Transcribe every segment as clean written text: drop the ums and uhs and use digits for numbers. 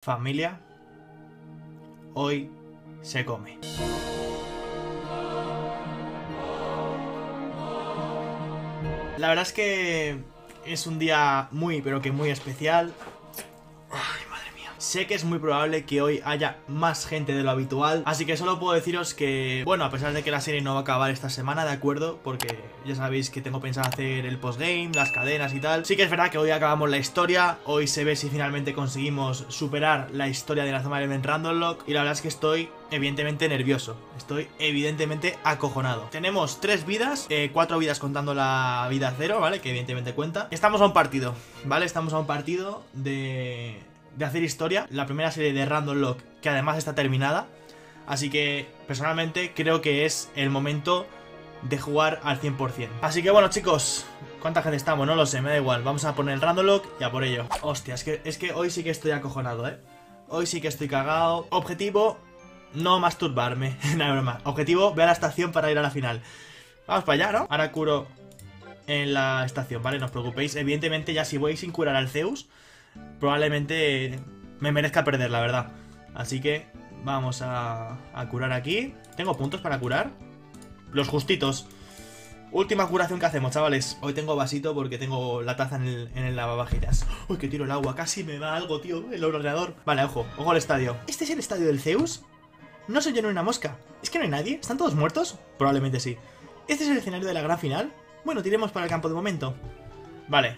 Familia, hoy se come. La verdad es que es un día muy, pero que muy especial. Ay, madre mía. Sé que es muy probable que hoy haya más gente de lo habitual, así que solo puedo deciros que, bueno, a pesar de que la serie no va a acabar esta semana, ¿de acuerdo? Porque ya sabéis que tengo pensado hacer el postgame, las cadenas y tal. Sí que es verdad que hoy acabamos la historia, hoy se ve si finalmente conseguimos superar la historia de la Inazuma Eleven Random Lock, y la verdad es que estoy evidentemente nervioso, estoy evidentemente acojonado. Tenemos 3 vidas, 4 vidas contando la vida 0, ¿vale? Que evidentemente cuenta. Estamos a un partido, ¿vale? Estamos a un partido de hacer historia, la primera serie de Random Lock, que además está terminada. Así que, personalmente, creo que es el momento de jugar al 100%. Así que bueno, chicos, ¿cuánta gente estamos? No lo sé, me da igual. Vamos a poner el Random Lock y a por ello. Hostia, es que hoy sí que estoy acojonado, ¿eh? Hoy sí que estoy cagado. Objetivo, no masturbarme. No, broma. Objetivo, ve a la estación para ir a la final. Vamos para allá, ¿no? Ahora curo en la estación, ¿vale? No os preocupéis. Evidentemente, ya si voy sin curar al Zeus, probablemente me merezca perder, la verdad. Así que vamos a curar aquí. ¿Tengo puntos para curar? Los justitos. Última curación que hacemos, chavales. Hoy tengo vasito porque tengo la taza en el lavavajillas. Uy, que tiro el agua. Casi me da algo, tío. El ordenador. Vale, ojo. Ojo al estadio. ¿Este es el estadio del Zeus? No soy yo ni una mosca. ¿Es que no hay nadie? ¿Están todos muertos? Probablemente sí. ¿Este es el escenario de la gran final? Bueno, tiremos para el campo de momento. Vale.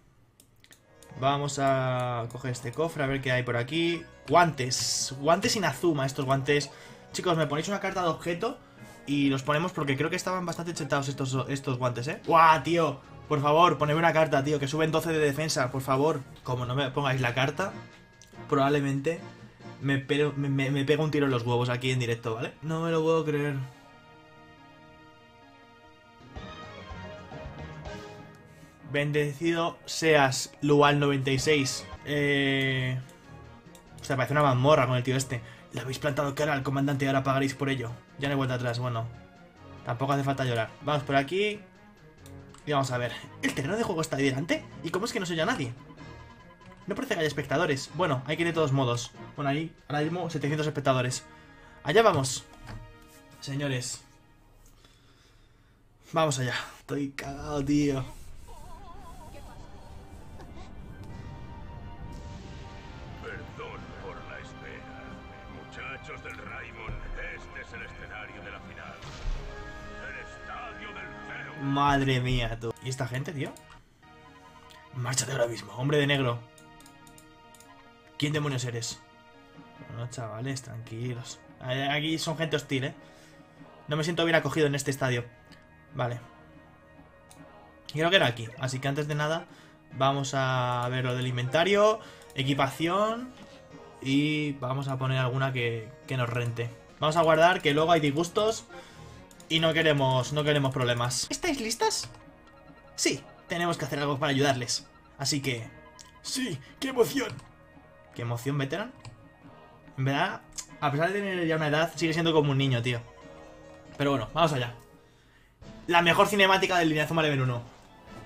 Vamos a coger este cofre, a ver qué hay por aquí. Guantes. Guantes Inazuma, estos guantes. Chicos, me ponéis una carta de objeto y los ponemos porque creo que estaban bastante chetados estos guantes, ¿eh? ¡Guau, tío! Por favor, ponedme una carta, tío, que suben 12 de defensa, por favor. Como no me pongáis la carta, probablemente me pego un tiro en los huevos aquí en directo, ¿vale? No me lo puedo creer. Bendecido seas, Lual96. O sea, parece una mazmorra con el tío este. Le habéis plantado cara al comandante y ahora pagaréis por ello. Ya no hay vuelta atrás, bueno. Tampoco hace falta llorar. Vamos por aquí. Y vamos a ver. ¿El terreno de juego está ahí delante? ¿Y cómo es que no se oye a nadie? No parece que haya espectadores. Bueno, hay que ir de todos modos. Bueno, ahí, ahora mismo 700 espectadores. Allá vamos. Señores. Vamos allá. Estoy cagado, tío. Del Raimon, este es el escenario de la final. El estadio del Zeus. Madre mía, tú. ¿Y esta gente, tío? Márchate ahora mismo, hombre de negro. ¿Quién demonios eres? Bueno, chavales, tranquilos. Aquí son gente hostil, ¿eh? No me siento bien acogido en este estadio. Vale. Creo que era aquí. Así que antes de nada, vamos a ver lo del inventario. Equipación. Y vamos a poner alguna que nos rente. Vamos a guardar, que luego hay disgustos y no queremos problemas. ¿Estáis listas? Sí, tenemos que hacer algo para ayudarles. Así que... ¡sí! ¡Qué emoción! ¿Qué emoción, veteran? En verdad, a pesar de tener ya una edad, sigue siendo como un niño, tío. Pero bueno, vamos allá. La mejor cinemática del Inazuma Eleven 1.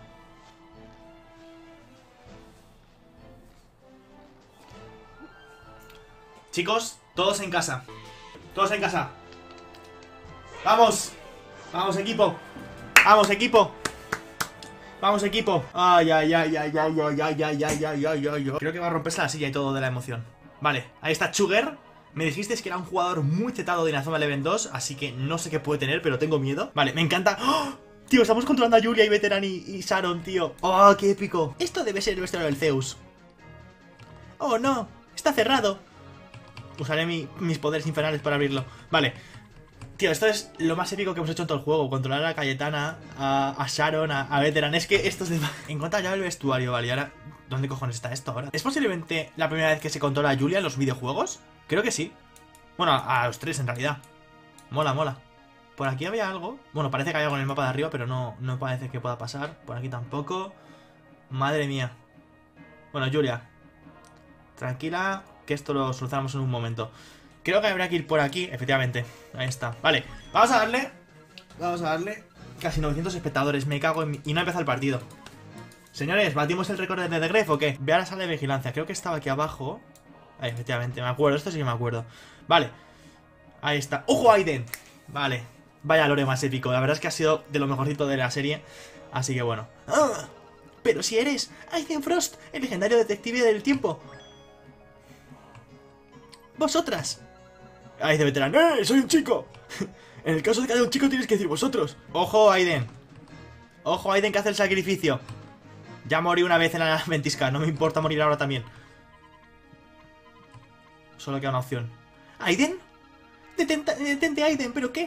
Chicos, todos en casa. Todos en casa. ¡Vamos! ¡Vamos, equipo! ¡Vamos, equipo! ¡Vamos, equipo! ¡Ay, ay, ay, ay, ay, ay, ay, ay, ay, ay, ay, ay! Creo que va a romperse la silla y todo de la emoción. Vale, ahí está Sugar. Me dijisteis que era un jugador muy chetado de Inazuma Eleven 2, así que no sé qué puede tener, pero tengo miedo. Vale, me encanta. ¡Oh! Tío, estamos controlando a Julia y Veteran y Sharon, tío. ¡Oh, qué épico! Esto debe ser el vestuario del Zeus. ¡Oh, no! Está cerrado. Usaré mis poderes infernales para abrirlo. Vale. Tío, esto es lo más épico que hemos hecho en todo el juego. Controlar a Cayetana, a Sharon, a Veteran. Es que esto es de... Encuentra ya el vestuario, vale. Y ahora, ¿dónde cojones está esto ahora? ¿Es posiblemente la primera vez que se controla a Julia en los videojuegos? Creo que sí. Bueno, a los 3 en realidad. Mola, mola. Por aquí había algo. Bueno, parece que hay algo en el mapa de arriba, pero no parece que pueda pasar. Por aquí tampoco. Madre mía. Bueno, Julia, tranquila, que esto lo solucionamos en un momento. Creo que habrá que ir por aquí, efectivamente. Ahí está, vale, vamos a darle. Vamos a darle. Casi 900 espectadores, me cago en... Y no ha empezado el partido. Señores, ¿batimos el récord de The Gref o qué? Ve a la sala de vigilancia, creo que estaba aquí abajo. Ahí, efectivamente, me acuerdo, esto sí que me acuerdo. Vale, ahí está. ¡Ojo, Aiden! Vale, vaya lore más épico. La verdad es que ha sido de lo mejorcito de la serie. Así que bueno. ¡Ah! Pero si eres Aiden Frost, el legendario detective del tiempo. ¡Vosotras! Aiden veterano. ¡Soy un chico! En el caso de que haya un chico tienes que decir vosotros. ¡Ojo, Aiden! ¡Ojo, Aiden, que hace el sacrificio! Ya morí una vez en la ventisca, no me importa morir ahora también. Solo queda una opción. ¿Aiden? Detente, Aiden, ¿pero qué?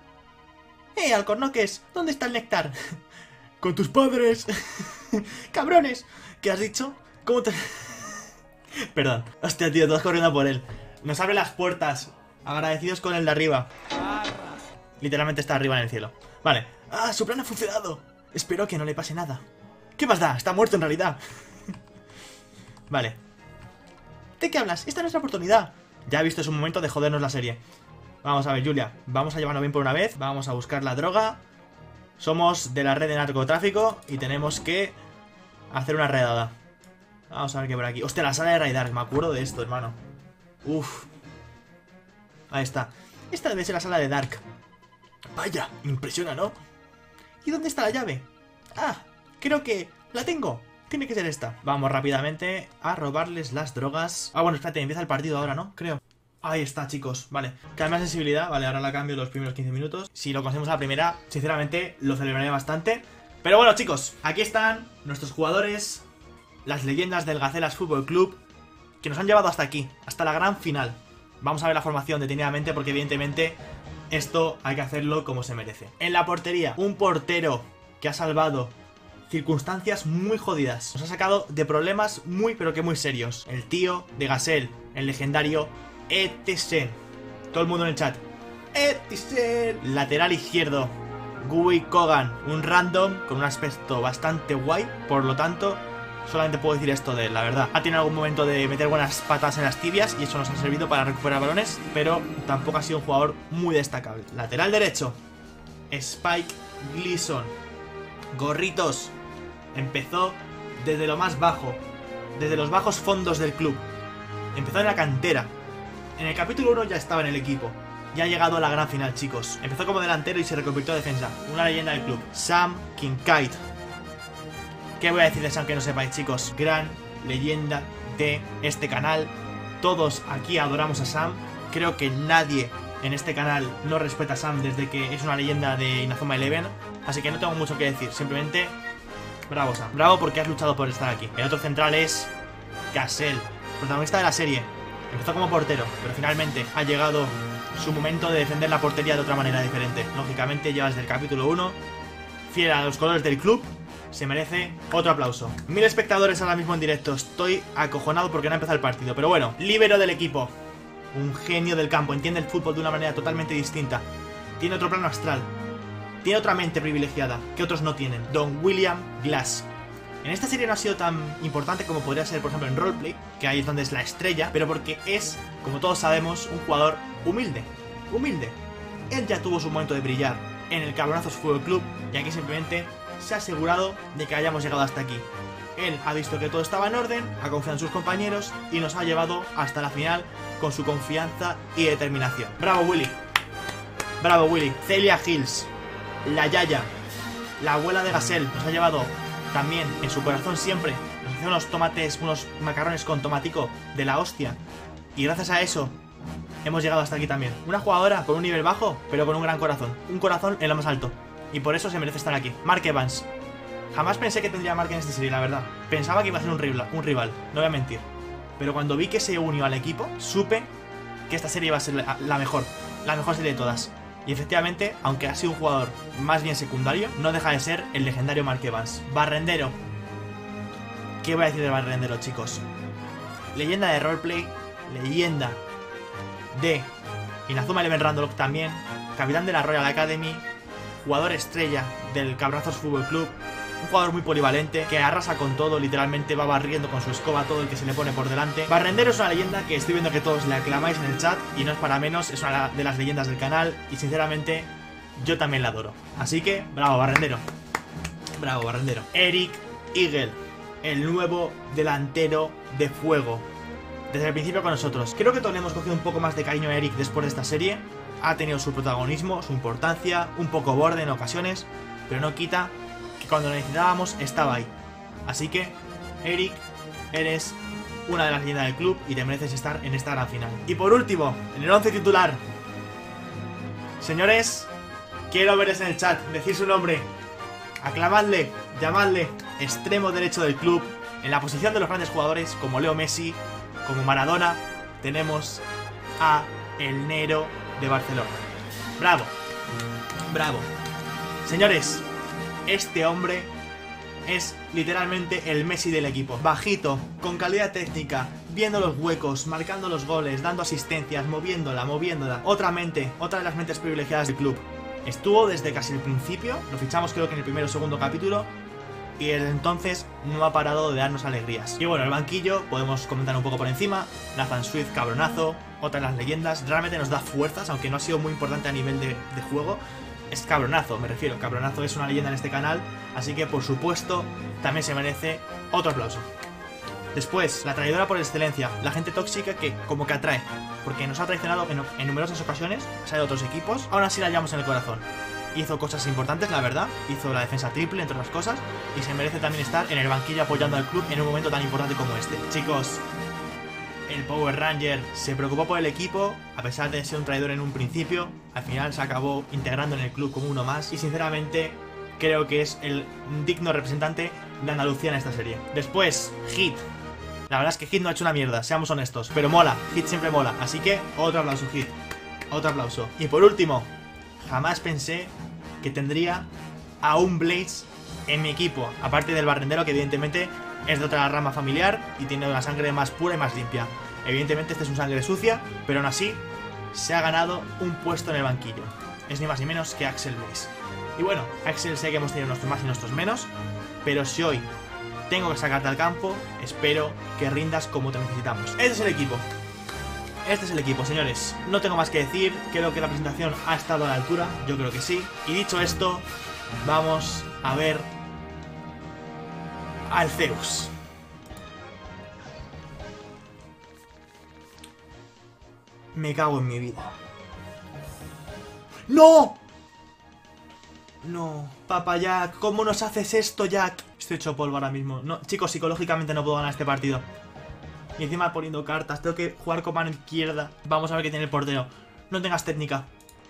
Alcornoques, ¿dónde está el néctar? Con tus padres. ¡Cabrones! ¿Qué has dicho? ¿Cómo te...? Perdón. Hostia, tío, todos corriendo por él. Nos abre las puertas. Agradecidos con el de arriba. Literalmente está arriba en el cielo. Vale. ¡Ah, su plan ha funcionado! Espero que no le pase nada. ¿Qué más da? Está muerto en realidad. Vale. ¿De qué hablas? Esta es nuestra oportunidad. Ya he visto, es un momento de jodernos la serie. Vamos a ver, Julia. Vamos a llevarnos bien por una vez. Vamos a buscar la droga. Somos de la red de narcotráfico y tenemos que hacer una redada. Vamos a ver qué por aquí. Hostia, la sala de raidar. Me acuerdo de esto, hermano. Uf. Ahí está. Esta debe ser la sala de Dark. Vaya, impresiona, ¿no? ¿Y dónde está la llave? Ah, creo que la tengo. Tiene que ser esta. Vamos rápidamente a robarles las drogas. Ah, bueno, espérate, empieza el partido ahora, ¿no? Creo. Ahí está, chicos, vale. Calma sensibilidad, vale, ahora la cambio los primeros 15 minutos. Si lo conseguimos a la primera, sinceramente, lo celebraré bastante. Pero bueno, chicos, aquí están nuestros jugadores, las leyendas del Gacelas Fútbol Club, que nos han llevado hasta aquí, hasta la gran final. Vamos a ver la formación detenidamente porque evidentemente esto hay que hacerlo como se merece. En la portería, un portero que ha salvado circunstancias muy jodidas. Nos ha sacado de problemas muy pero que muy serios. El tío de Gasel, el legendario ETC. Todo el mundo en el chat. ETC. Lateral izquierdo, Gui Kogan, un random con un aspecto bastante guay. Por lo tanto, solamente puedo decir esto de él, la verdad. Ha tenido algún momento de meter buenas patas en las tibias y eso nos ha servido para recuperar balones, pero tampoco ha sido un jugador muy destacable. Lateral derecho, Spike Gleason. Gorritos. Empezó desde lo más bajo, desde los bajos fondos del club. Empezó en la cantera. En el capítulo 1 ya estaba en el equipo. Ya ha llegado a la gran final, chicos. Empezó como delantero y se reconvirtió a defensa. Una leyenda del club. Sam Kincaid. ¿Qué voy a decir de Sam que no sepáis, chicos? Gran leyenda de este canal. Todos aquí adoramos a Sam. Creo que nadie en este canal no respeta a Sam desde que es una leyenda de Inazuma Eleven. Así que no tengo mucho que decir. Simplemente, bravo, Sam. Bravo porque has luchado por estar aquí. El otro central es Gasel, protagonista de la serie. Empezó como portero, pero finalmente ha llegado su momento de defender la portería de otra manera diferente. Lógicamente lleva desde el capítulo 1, fiel a los colores del club. Se merece otro aplauso. 1000 espectadores ahora mismo en directo. Estoy acojonado porque no ha empezado el partido. Pero bueno, líbero del equipo. Un genio del campo. Entiende el fútbol de una manera totalmente distinta. Tiene otro plano astral. Tiene otra mente privilegiada que otros no tienen. Don William Glass. En esta serie no ha sido tan importante como podría ser, por ejemplo, en Roleplay, que ahí es donde es la estrella, pero porque es, como todos sabemos, un jugador humilde. Humilde. Él ya tuvo su momento de brillar en el Cabronazos Fútbol Club y aquí simplemente se ha asegurado de que hayamos llegado hasta aquí. Él ha visto que todo estaba en orden, ha confiado en sus compañeros y nos ha llevado hasta la final con su confianza y determinación. ¡Bravo, Willy! ¡Bravo, Willy! Celia Hills, la Yaya, la abuela de Gasel, nos ha llevado también en su corazón siempre. Nos hizo unos tomates, unos macarrones con tomatico de la hostia. Y gracias a eso hemos llegado hasta aquí también. Una jugadora con un nivel bajo, pero con un gran corazón. Un corazón en lo más alto. Y por eso se merece estar aquí. Mark Evans. Jamás pensé que tendría a Mark en esta serie, la verdad. Pensaba que iba a ser un rival, no voy a mentir. Pero cuando vi que se unió al equipo, supe que esta serie iba a ser la mejor serie de todas. Y efectivamente, aunque ha sido un jugador más bien secundario, no deja de ser el legendario Mark Evans. Barrendero. ¿Qué voy a decir de Barrendero, chicos? Leyenda de Roleplay, leyenda de Inazuma Eleven Randolock también, capitán de la Royal Academy, jugador estrella del Cabronazos Fútbol Club, un jugador muy polivalente, que arrasa con todo, literalmente va barriendo con su escoba todo el que se le pone por delante. Barrendero es una leyenda que estoy viendo que todos le aclamáis en el chat, y no es para menos, es una de las leyendas del canal, y sinceramente, yo también la adoro. Así que, bravo, Barrendero. Bravo, Barrendero. Eric Eagle, el nuevo delantero de fuego. desde el principio con nosotros. Creo que todos le hemos cogido un poco más de cariño a Eric después de esta serie. Ha tenido su protagonismo, su importancia, un poco borde en ocasiones, pero no quita que cuando lo necesitábamos estaba ahí. Así que, Eric, eres una de las leyendas del club y te mereces estar en esta gran final. Y por último, en el 11 titular. Señores, quiero veros en el chat, decir su nombre. Aclamadle, llamadle extremo derecho del club. En la posición de los grandes jugadores, como Leo Messi, como Maradona, tenemos a el Nero de Barcelona. Bravo, bravo. Señores, este hombre es literalmente el Messi del equipo. Bajito, con calidad técnica, viendo los huecos, marcando los goles, dando asistencias, moviéndola. Otra de las mentes privilegiadas del club. Estuvo desde casi el principio, lo fichamos creo que en el primero o segundo capítulo, y desde entonces no ha parado de darnos alegrías. Y bueno, el banquillo, podemos comentar un poco por encima. Nathan Swift, cabronazo, otra de las leyendas, realmente nos da fuerzas, aunque no ha sido muy importante a nivel de juego. Es cabronazo, me refiero, cabronazo es una leyenda en este canal, así que por supuesto también se merece otro aplauso. Después, la traidora por excelencia, la gente tóxica que como que atrae, porque nos ha traicionado en numerosas ocasiones, sale de otros equipos, aún así la llevamos en el corazón. Hizo cosas importantes, la verdad, hizo la defensa triple, entre otras cosas, y se merece también estar en el banquillo apoyando al club en un momento tan importante como este. Chicos, el Power Ranger se preocupó por el equipo, a pesar de ser un traidor en un principio, al final se acabó integrando en el club como uno más, y sinceramente creo que es el digno representante de Andalucía en esta serie. Después, Hit. La verdad es que Hit no ha hecho una mierda, seamos honestos, pero mola, Hit siempre mola, así que otro aplauso, Hit, otro aplauso. Y por último, jamás pensé que tendría a un Blaze en mi equipo, aparte del barrendero que evidentemente es de otra rama familiar y tiene una sangre más pura y más limpia. Evidentemente este es un sangre sucia, pero aún así se ha ganado un puesto en el banquillo. Es ni más ni menos que Axel Blaze. Y bueno, Axel, sé que hemos tenido nuestros más y nuestros menos, pero si hoy tengo que sacarte al campo, espero que rindas como te necesitamos. Este es el equipo. Este es el equipo, señores. No tengo más que decir. Creo que la presentación ha estado a la altura. Yo creo que sí. Y dicho esto, vamos a ver al Zeus. Me cago en mi vida. ¡No! No, papá Jack, ¿cómo nos haces esto, Jack? Estoy hecho polvo ahora mismo. No, chicos, psicológicamente no puedo ganar este partido. Y encima poniendo cartas, tengo que jugar con mano izquierda. Vamos a ver qué tiene el portero. No tengas técnica.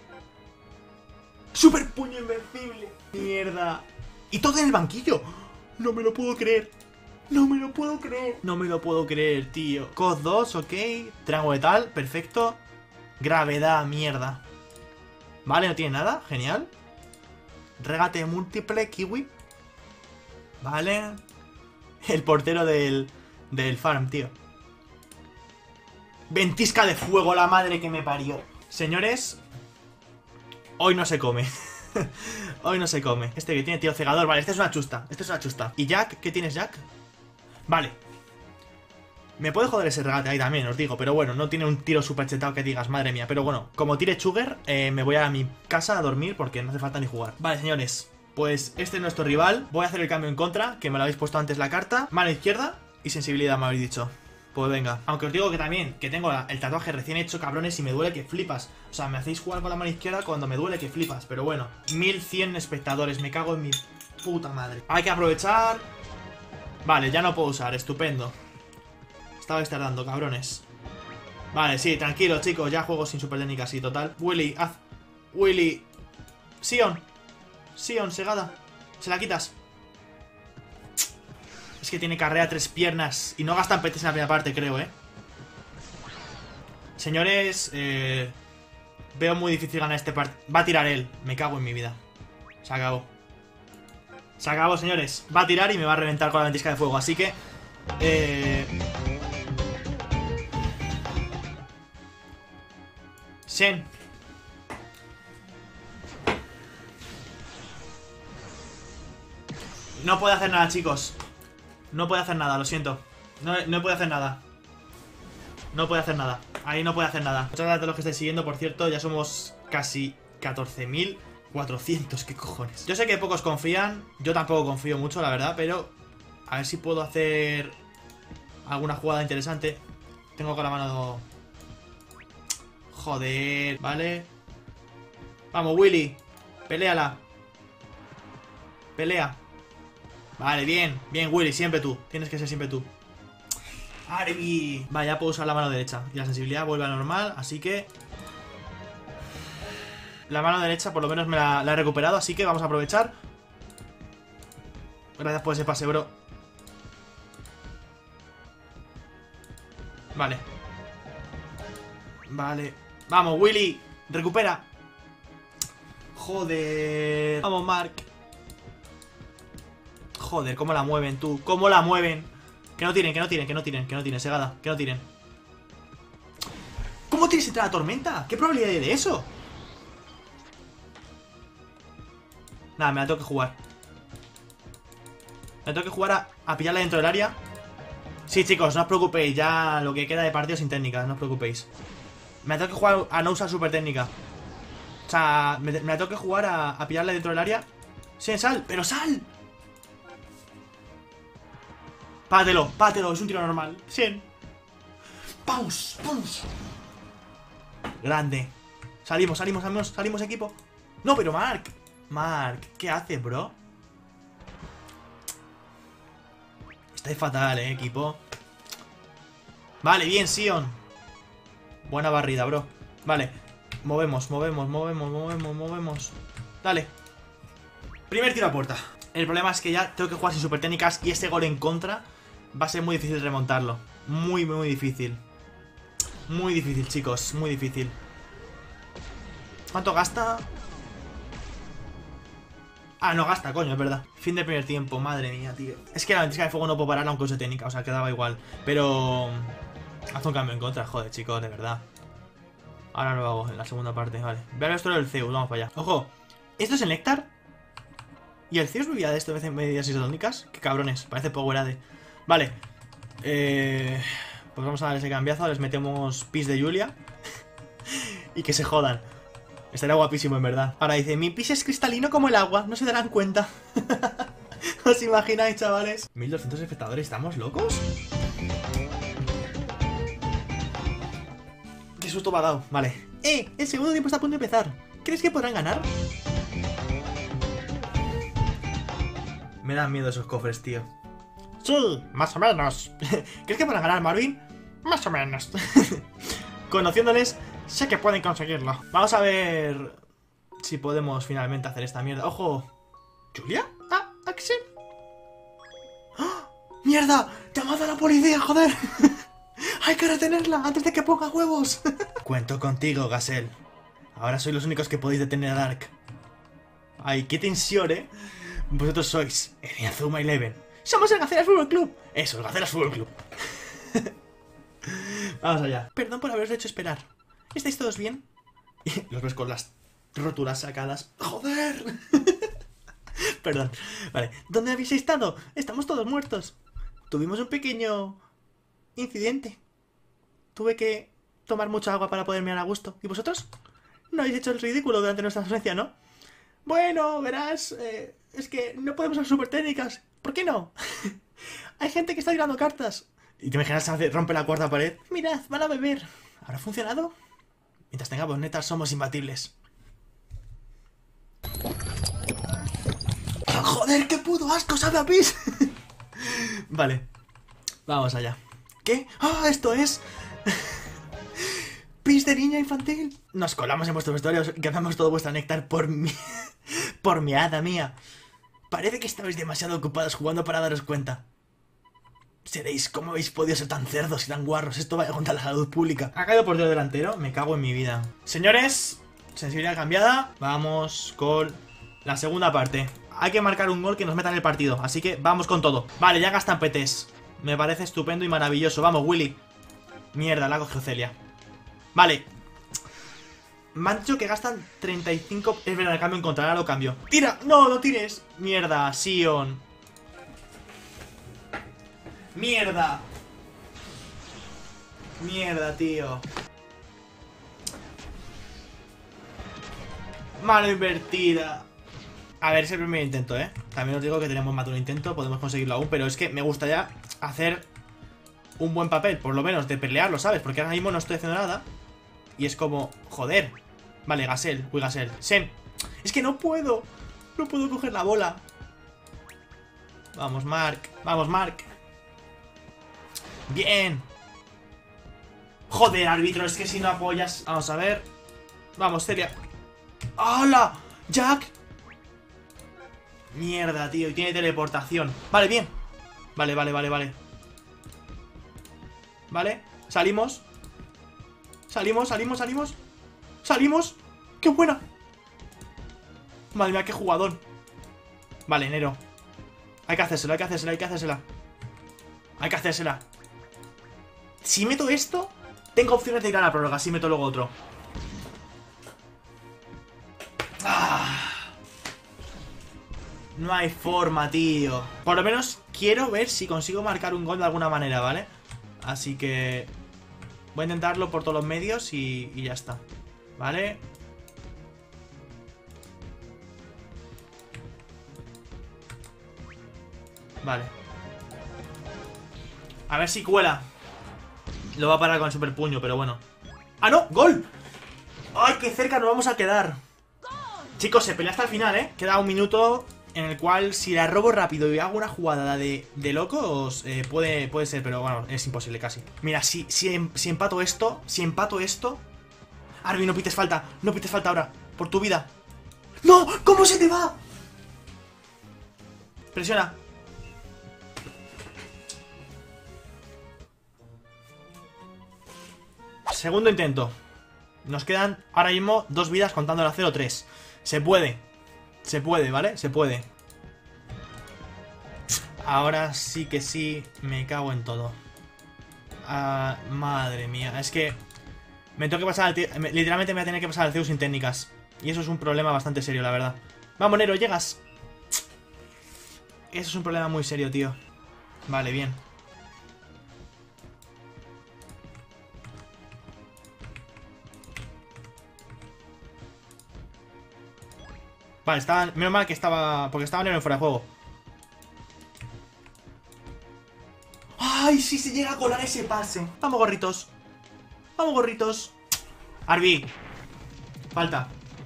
¡Super puño invencible! ¡Mierda! ¡Y todo en el banquillo! No me lo puedo creer. No me lo puedo creer. No me lo puedo creer, tío. COD 2, ok. Triángulo letal, perfecto. Gravedad, mierda. Vale, no tiene nada, genial. Regate múltiple, kiwi. Vale. El portero del farm, tío. Ventisca de fuego, la madre que me parió. Señores, hoy no se come. Hoy no se come. Este que tiene tiro cegador, vale, este es una chusta. Este es una chusta. ¿Y Jack? ¿Qué tienes, Jack? Vale. Me puede joder ese regate ahí también, os digo. Pero bueno, no tiene un tiro super chetado que digas, madre mía. Pero bueno, como tire Sugar, me voy a mi casa a dormir porque no hace falta ni jugar. Vale, señores, pues este es nuestro rival. Voy a hacer el cambio en contra, que me lo habéis puesto antes la carta. Mano izquierda y sensibilidad, me habéis dicho. Pues venga. Aunque os digo que también, que tengo el tatuaje recién hecho, cabrones, y me duele que flipas. O sea, me hacéis jugar con la mano izquierda cuando me duele que flipas. Pero bueno, 1100 espectadores, me cago en mi puta madre. Hay que aprovechar. Vale, ya no puedo usar, estupendo. Estaba tardando, cabrones. Vale, sí, tranquilo, chicos, ya juego sin super técnica así, total. Willy, haz. Willy. Sion, segada. Se la quitas. Es que tiene carrera 3 piernas. Y no gastan PTs en la primera parte, creo, Señores, veo muy difícil ganar este partido. Va a tirar él, me cago en mi vida. Se acabó. Se acabó, señores. Va a tirar y me va a reventar con la ventisca de fuego. Así que Shen. No puede hacer nada, chicos. No puede hacer nada, lo siento. No puede hacer nada. No puede hacer nada. Ahí no puede hacer nada. Muchas gracias a los que estáis siguiendo, por cierto. Ya somos casi 14.400. ¿Qué cojones? Yo sé que pocos confían. Yo tampoco confío mucho, la verdad. Pero a ver si puedo hacer alguna jugada interesante. Tengo con la mano... Joder, ¿vale? Vamos, Willy. Peléala. Pelea. Vale, bien. Bien, Willy, siempre tú. Tienes que ser siempre tú. Arby. Vale, ya puedo usar la mano derecha. Y la sensibilidad vuelve a normal, así que... La mano derecha por lo menos me la he recuperado, así que vamos a aprovechar. Gracias por ese pase, bro. Vale. Vale. Vamos, Willy. Recupera. Joder. Vamos, Mark. Joder, cómo la mueven, tú. Cómo la mueven. Que no tiren, que no tiren, que no tiren, que no tiren, Segada. Que no tiren. ¿Cómo tienes entrar a la tormenta? ¿Qué probabilidad hay de eso? Nada, me la tengo que jugar. Me tengo que jugar a pillarla dentro del área. Sí, chicos, no os preocupéis. Ya lo que queda de partido sin técnicas, no os preocupéis. Me la tengo que jugar a no usar super técnica. O sea, me la tengo que jugar a pillarla dentro del área. Sí, sal, pero sal. Pátelo, es un tiro normal. 100. Paus. Grande. Salimos, equipo. No, pero Mark, ¿qué haces, bro? Estáis fatal, equipo. Vale, bien, Sion. Buena barrida, bro. Vale, movemos. Dale. Primer tiro a puerta. El problema es que ya tengo que jugar sin super técnicas y ese gol en contra va a ser muy difícil remontarlo. Muy difícil. Muy difícil, chicos, muy difícil. ¿Cuánto gasta? Ah, no gasta, coño, es verdad. Fin de primer tiempo, madre mía, tío. Es que la ventisca de fuego no puedo parar aunque use técnica, o sea, quedaba igual. Pero... haz un cambio en contra, joder, chicos, de verdad. Ahora lo hago en la segunda parte, vale. Voy a ver esto del Zeus, vamos para allá. Ojo, ¿esto es el néctar? ¿Y el Zeus vivía de esto en medidas isotónicas? Qué cabrones, parece Powerade. Vale. Pues vamos a dar ese cambiazo, les metemos pis de Julia. Y que se jodan. Estaría guapísimo, en verdad. Ahora dice, mi pis es cristalino como el agua, no se darán cuenta. ¿Os imagináis, chavales? 1200 espectadores, ¿estamos locos? Qué susto me ha dado, vale. El segundo tiempo está a punto de empezar. ¿Crees que podrán ganar? Me dan miedo esos cofres, tío. Sí, más o menos. ¿Crees que podrán ganar, Marvin? Más o menos. Conociéndoles, sé que pueden conseguirlo. Vamos a ver si podemos finalmente hacer esta mierda. ¡Ojo! ¿Julia? Ah, Axel. ¡Oh! ¡Mierda! ¡Llamad a la policía, joder! ¡Hay que retenerla antes de que ponga huevos! Cuento contigo, Gazelle. Ahora sois los únicos que podéis detener a Dark. Ay, qué tensión, ¿eh? Vosotros sois el Inazuma Eleven. ¡Somos el Gacelas Fútbol Club! Eso, el Gacelas Fútbol Club. Vamos allá. Perdón por haberos hecho esperar. ¿Estáis todos bien? Los ves con las rótulas sacadas. ¡Joder! Perdón. Vale. ¿Dónde habéis estado? Estamos todos muertos. Tuvimos un pequeño incidente. Tuve que tomar mucha agua para poder mirar a gusto. ¿Y vosotros? No habéis hecho el ridículo durante nuestra ausencia, ¿no? Bueno, verás, es que no podemos usar super técnicas. ¿Por qué no? Hay gente que está tirando cartas. ¿Y te imaginas rompe la cuarta pared? Mirad, van a beber. ¿Habrá funcionado? Mientras tengamos netas somos imbatibles. ¡Joder, qué puto asco sabe a pis! Vale, vamos allá. ¿Qué? ¡Ah, esto es! ¡Pis de niña infantil! Nos colamos en vuestros vestuarios y cazamos todo vuestra néctar por mi... por mi hada mía. Parece que estabais demasiado ocupados jugando para daros cuenta. Seréis, ¿cómo habéis podido ser tan cerdos y tan guarros? Esto vaya contra la salud pública. Ha caído portero delantero, me cago en mi vida. Señores, sensibilidad cambiada. Vamos con la segunda parte. Hay que marcar un gol que nos meta en el partido, así que vamos con todo. Vale, ya gastan PTs. Me parece estupendo y maravilloso. Vamos, Willy. Mierda, la cogió Celia. Vale. Me han dicho que gastan 35... Es verdad, el cambio en contra, ahora lo cambio. ¡Tira! ¡No, no tires! Mierda, Sion. ¡Mierda! Mierda, tío. Mano invertida. A ver, es el primer intento, ¿eh? También os digo que tenemos más de un intento, podemos conseguirlo aún, pero es que me gustaría hacer un buen papel, por lo menos de pelearlo, ¿sabes? Porque ahora mismo no estoy haciendo nada. Y es como, joder. Vale, Gazelle, uy, Gazelle. Sen. Es que no puedo. No puedo coger la bola. Vamos, Mark. Vamos, Mark. Bien. Joder, árbitro, es que si no apoyas. Vamos a ver. Vamos, Celia. ¡Hala! ¡Jack! Mierda, tío, y tiene teleportación. Vale, bien. Vale. Vale, salimos. Salimos. ¡Qué buena! Madre mía, qué jugador. Vale, Nero. Hay que hacérsela. Si meto esto, tengo opciones de ir a la prórroga. Si meto luego otro. No hay forma, tío. Por lo menos quiero ver si consigo marcar un gol de alguna manera, ¿vale? Así que voy a intentarlo por todos los medios y ya está. ¿Vale? Vale. A ver si cuela. Lo va a parar con el super puño, pero bueno. ¡Ah, no! ¡Gol! ¡Ay, qué cerca nos vamos a quedar! Chicos, se pelea hasta el final, ¿eh? Queda un minuto en el cual si la robo rápido y hago una jugada de locos, puede ser, pero bueno, es imposible casi. Mira, si empato esto, Arby, no pites falta ahora, por tu vida. ¡No! ¿Cómo se te va? Presiona. Segundo intento. Nos quedan ahora mismo 2 vidas contando la 0-3. Se puede, ¿vale? Se puede. Ahora sí que sí, me cago en todo. Madre mía, es que me tengo que pasar literalmente me voy a tener que pasar al Zeus sin técnicas. Y eso es un problema bastante serio, la verdad. Vamos, Nero, llegas. Eso es un problema muy serio, tío. Vale, bien. Vale, estaban... Menos mal que estaba... Porque estaba Nero en fuera de juego. ¡Ay, sí se llega a colar ese pase! Vamos, gorritos. Vamos, gorritos. Arby. Falta.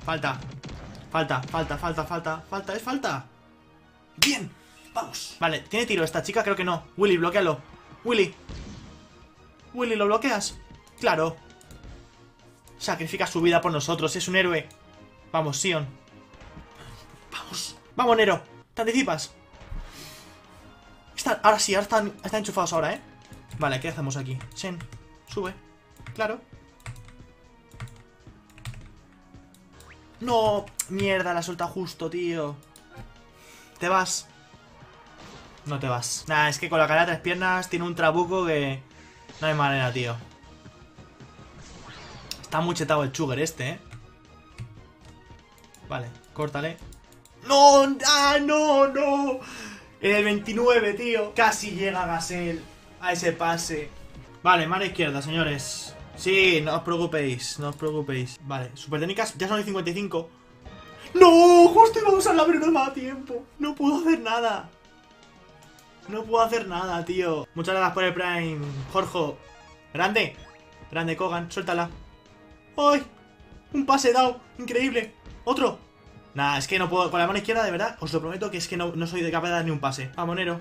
Es falta. Bien. Vamos. Vale, ¿tiene tiro esta chica? Creo que no. Willy, bloquealo. Willy, ¿lo bloqueas? Claro. Sacrifica su vida por nosotros. Es un héroe. Vamos, Sion. Vamos, Nero. ¿Te anticipas? Ahora sí, están enchufados ahora, ¿eh? Vale, ¿qué hacemos aquí? Shen, sube. Claro. No, mierda, la suelta justo, tío. ¿Te vas? No te vas. Nah, es que con la cara de 3 piernas tiene un trabuco que... No hay manera, tío. Está muy chetado el Sugar este, ¿eh? Vale, córtale. ¡No! ¡Ah, no! En el 29, tío. Casi llega Gazelle a ese pase. Vale, mano izquierda, señores. Sí, no os preocupéis. Vale, super técnicas, ya son el 55. ¡No! Justo íbamos a la pero no me da tiempo. No puedo hacer nada, tío. Muchas gracias por el Prime, Jorge. Grande, Kogan, suéltala. ¡Ay! Un pase dado, increíble. Otro. Nah, es que no puedo, con la mano izquierda, de verdad, os lo prometo que es que no soy capaz de dar ni un pase. Vamos, Nero.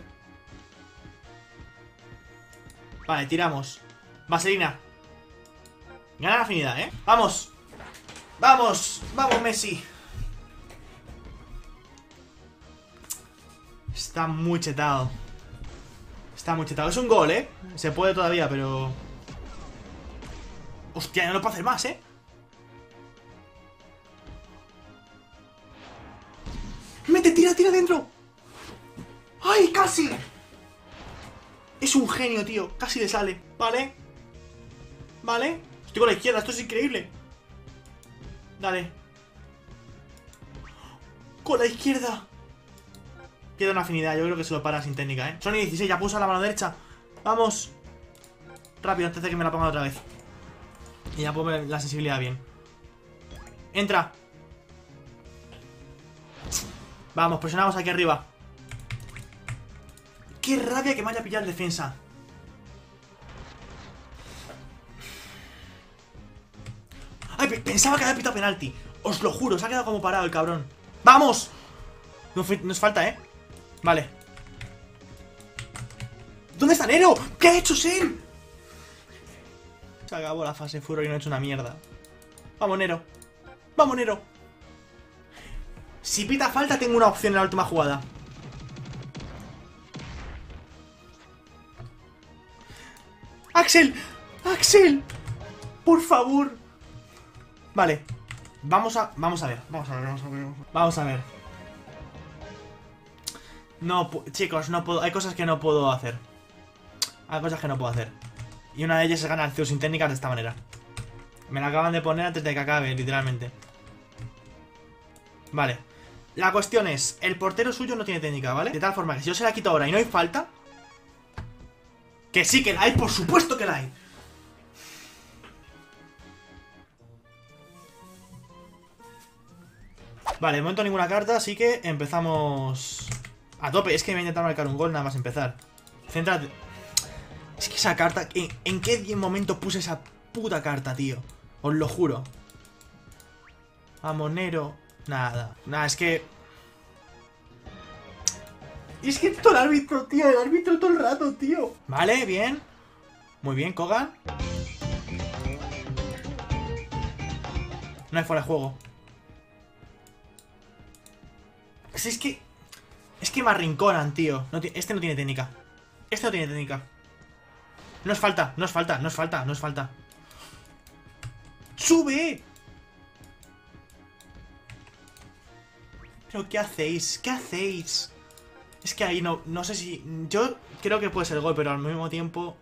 Vale, tiramos. Vaselina. Gana la afinidad, ¿eh? ¡Vamos! ¡Vamos, Messi! Está muy chetado. Es un gol, ¿eh? Se puede todavía, pero... Hostia, no lo puedo hacer más, ¿eh? ¡Mete, tira dentro! ¡Ay, casi! Es un genio, tío. Casi le sale. Vale. Estoy con la izquierda. Esto es increíble. Dale. Con la izquierda. Queda una afinidad. Yo creo que se lo para sin técnica, ¿eh? Son 16. Ya puso la mano derecha. Vamos. Rápido, antes de que me la pongan otra vez. Y ya puedo ver la sensibilidad bien. Entra. Vamos, presionamos aquí arriba. ¡Qué rabia que me haya pillado el defensa! Ay, pensaba que había pitado penalti. Os lo juro, se ha quedado como parado el cabrón. ¡Vamos! Nos falta, ¿eh? Vale. ¿Dónde está Nero? ¿Qué ha hecho Sen? Se acabó la fase Furor y no ha hecho una mierda. Vamos, Nero. Vamos, Nero. Si pita falta, tengo una opción en la última jugada. ¡Axel! ¡Axel! ¡Por favor! Vale. Vamos a ver. Vamos a ver. No, chicos, no puedo. Hay cosas que no puedo hacer. Hay cosas que no puedo hacer. Y una de ellas es ganar Zeus sin técnicas de esta manera. Me la acaban de poner antes de que acabe, literalmente. Vale. La cuestión es, el portero suyo no tiene técnica, ¿vale? De tal forma que si yo se la quito ahora y no hay falta... Que sí que la hay, por supuesto que la hay. Vale, de momento ninguna carta, así que empezamos a tope. Es que me voy a intentar marcar un gol nada más empezar. Céntrate. Es que esa carta... ¿En qué momento puse esa puta carta, tío? Os lo juro. Vamos, Nero. Nada. Nada, es que... Es que todo el árbitro, tío. El árbitro todo el rato, tío. Vale, bien. Muy bien, Kogan. No hay fuera de juego. Es que... Es que me arrinconan, tío. Este no tiene técnica. Este no tiene técnica. No es falta, no es falta, no es falta, no es falta. ¡Sube! ¿Pero qué hacéis? ¿Qué hacéis? Es que ahí no sé si... Yo creo que puede ser gol, pero al mismo tiempo...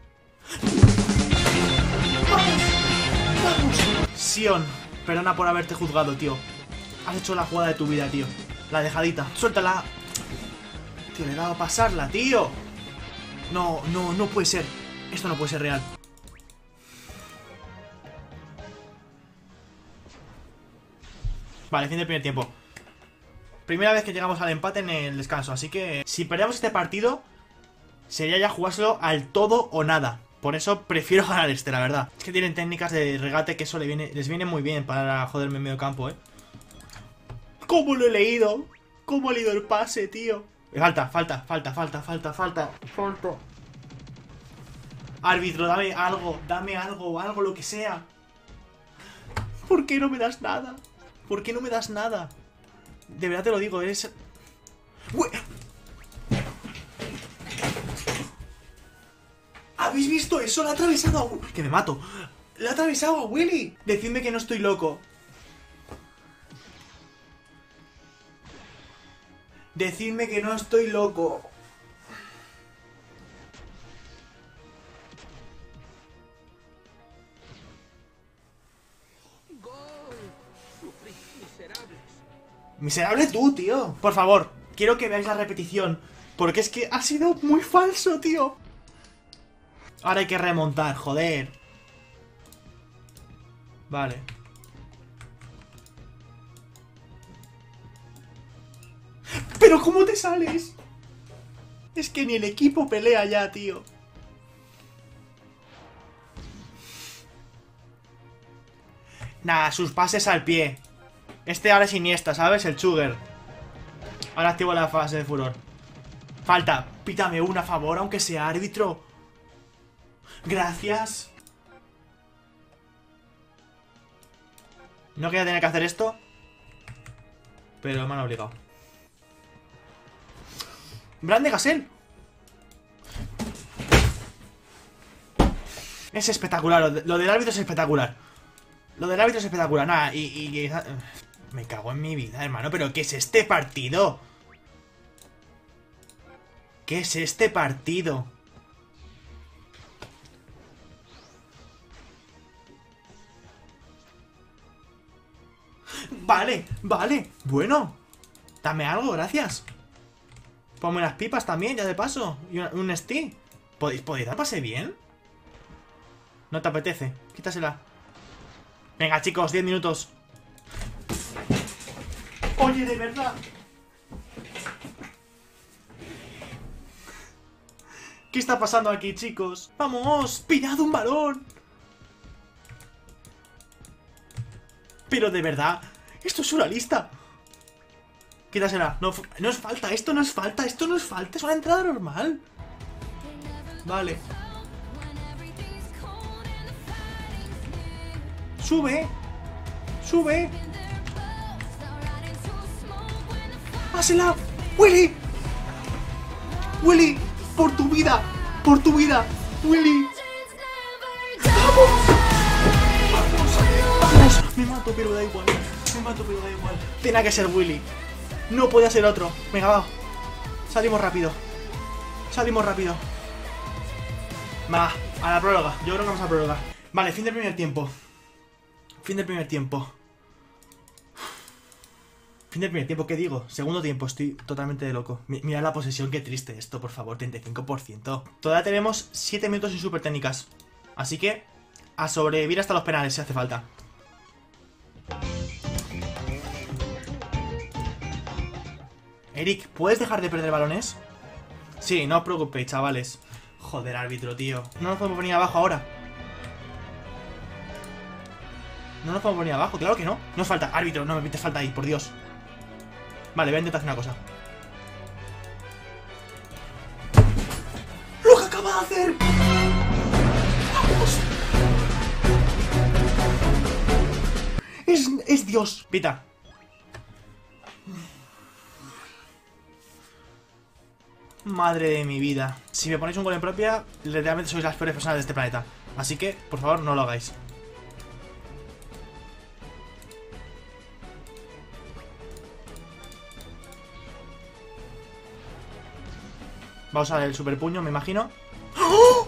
¡Vamos! ¡Vamos! Sion, perdona por haberte juzgado, tío. Has hecho la jugada de tu vida, tío. La dejadita. Suéltala. Tío, le he dado a pasarla, tío. No puede ser. Esto no puede ser real. Vale, fin del primer tiempo. Primera vez que llegamos al empate en el descanso. Así que si perdemos este partido, sería ya jugárselo al todo o nada. Por eso prefiero ganar este, la verdad. Es que tienen técnicas de regate que eso les viene muy bien para joderme en medio campo, ¿eh? ¿Cómo lo he leído? ¿Cómo he leído el pase, tío? Falta. Árbitro, dame algo, lo que sea. ¿Por qué no me das nada? ¿Por qué no me das nada? De verdad te lo digo, eres... ¿Habéis visto eso? Le ha atravesado a... Que me mato. Le ha atravesado a Willy. Decidme que no estoy loco. Decidme que no estoy loco. Miserable tú, tío. Por favor, quiero que veáis la repetición. Porque es que ha sido muy falso, tío. Ahora hay que remontar, joder. Vale. ¿Pero cómo te sales? Es que ni el equipo pelea ya, tío. Nada, sus pases al pie. Este ahora es Iniesta, ¿sabes? El Sugar. Ahora activo la fase de furor. Falta, pítame una, a favor, aunque sea árbitro. Gracias. No quería tener que hacer esto, pero me han obligado. Brande Gasel. Es espectacular, lo del árbitro es espectacular. Lo del árbitro es espectacular. Nada, me cago en mi vida, hermano. ¿Pero qué es este partido? ¿Qué es este partido? Vale. Bueno. Dame algo, gracias. Ponme unas pipas también, ya de paso. Y un Stee. ¿Podéis dar pase bien? No te apetece. Quítasela. Venga, chicos, 10 minutos. Oye, de verdad. ¿Qué está pasando aquí, chicos? ¡Vamos! ¡Pillad un balón! Pero de verdad, esto es surrealista. Quítasela. No es falta, esto no es falta, esto no es falta. Es una entrada normal. Vale. Sube. Sube. ¡Pásela! ¡Willy! ¡Willy! ¡Por tu vida! ¡Por tu vida! ¡Willy! ¡Vamos! ¡Vamos! ¡Vamos! Me mato, pero da igual. Me mato, pero da igual. Tenía que ser Willy. No podía ser otro. Venga, va. Salimos rápido. Salimos rápido. Va, a la prórroga. Yo creo que vamos a la prórroga. Vale, fin del primer tiempo. Fin del primer tiempo. Fin del primer tiempo, ¿qué digo? Segundo tiempo, estoy totalmente de loco. Mira la posesión, qué triste esto, por favor, 35%. Todavía tenemos 7 minutos sin super técnicas. Así que, a sobrevivir hasta los penales si hace falta. Eric, ¿puedes dejar de perder balones? Sí, no os preocupéis, chavales. Joder, árbitro, tío. No nos podemos poner abajo ahora. No nos podemos poner abajo, claro que no. No es falta, árbitro, no me pites falta ahí, por Dios. Vale, voy a intentar hacer una cosa. ¡Lo que acaba de hacer! ¡Vamos! Es Dios. Pita. Madre de mi vida. Si me ponéis un gol en propia, literalmente sois las peores personas de este planeta. Así que, por favor, no lo hagáis. Vamos a ver el super puño, me imagino. ¡Oh!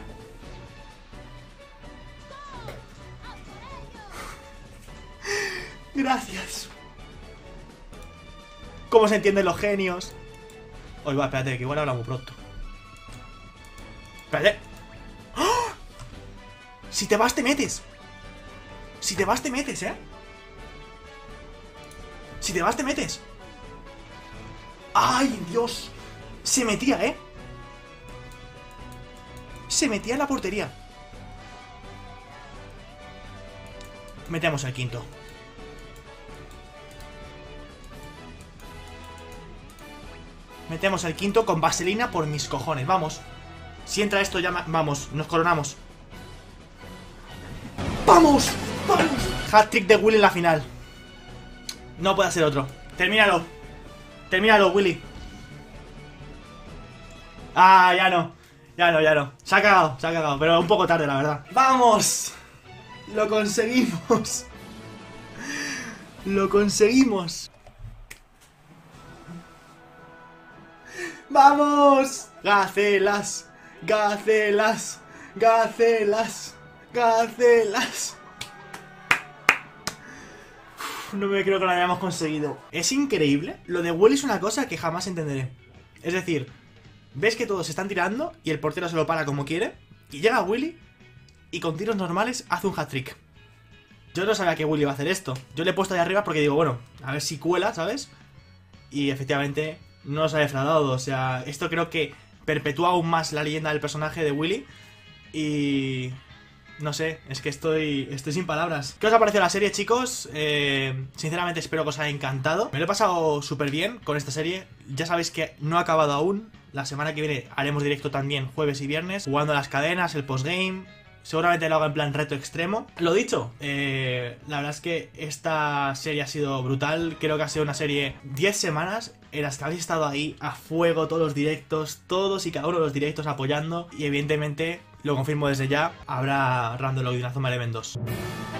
Gracias. ¿Cómo se entienden los genios? Oye, va, espérate, que igual habla muy pronto. Espérate. ¡Oh! Si te vas, te metes. Si te vas, te metes, ¿eh? Si te vas, te metes. ¡Ay, Dios! Se metía, ¿eh? Se metía en la portería. Metemos el quinto. Metemos el quinto con vaselina por mis cojones. Vamos. Si entra esto ya... Vamos, nos coronamos. ¡Vamos! ¡Vamos! Hat-trick de Willy en la final. No puede ser otro. Termínalo. Termínalo, Willy. Ah, ya no. Ya no, ya no. Se ha cagado. Pero un poco tarde, la verdad. ¡Vamos! Lo conseguimos. Lo conseguimos. ¡Vamos! Gacelas. Gacelas. Gacelas. Gacelas. No me creo que lo hayamos conseguido. Es increíble. Lo de Willy es una cosa que jamás entenderé. Es decir, ves que todos se están tirando y el portero se lo para como quiere. Y llega Willy y con tiros normales hace un hat-trick. Yo no sabía que Willy iba a hacer esto. Yo le he puesto ahí arriba porque digo, bueno, a ver si cuela, ¿sabes? Y efectivamente no nos ha defraudado. O sea, esto creo que perpetúa aún más la leyenda del personaje de Willy. Y... no sé, es que estoy sin palabras. ¿Qué os ha parecido la serie, chicos? Sinceramente espero que os haya encantado. Me lo he pasado súper bien con esta serie. Ya sabéis que no ha acabado aún. La semana que viene haremos directo también, jueves y viernes, jugando las cadenas, el postgame. Seguramente lo haga en plan reto extremo. Lo dicho, la verdad es que esta serie ha sido brutal. Creo que ha sido una serie 10 semanas en las que habéis estado ahí a fuego, todos los directos, todos y cada uno de los directos apoyando. Y evidentemente, lo confirmo desde ya, habrá Random Log de Inazuma Eleven 2.